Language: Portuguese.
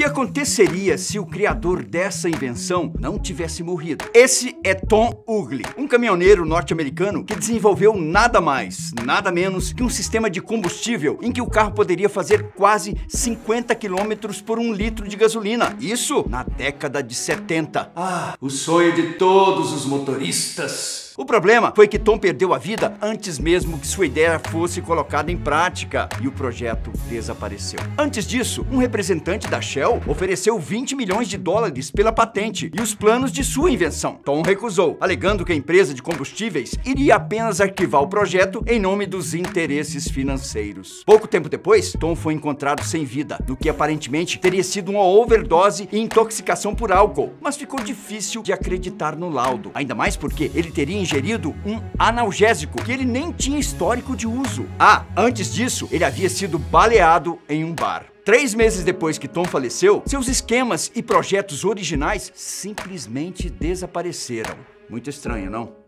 que aconteceria se o criador dessa invenção não tivesse morrido? Esse é Tom Ugly, um caminhoneiro norte-americano que desenvolveu nada mais, nada menos que um sistema de combustível em que o carro poderia fazer quase 50 km por 1 litro de gasolina. Isso na década de 70. Ah, o sonho de todos os motoristas. O problema foi que Tom perdeu a vida antes mesmo que sua ideia fosse colocada em prática e o projeto desapareceu. Antes disso, um representante da Shell ofereceu 20 milhões de dólares pela patente e os planos de sua invenção. Tom recusou, alegando que a empresa de combustíveis iria apenas arquivar o projeto em nome dos interesses financeiros. Pouco tempo depois, Tom foi encontrado sem vida, no que aparentemente teria sido uma overdose e intoxicação por álcool, mas ficou difícil de acreditar no laudo, ainda mais porque ele teria ingerido um analgésico que ele nem tinha histórico de uso. Antes disso, ele havia sido baleado em um bar. 3 meses depois que Tom faleceu, seus esquemas e projetos originais simplesmente desapareceram. Muito estranho, não?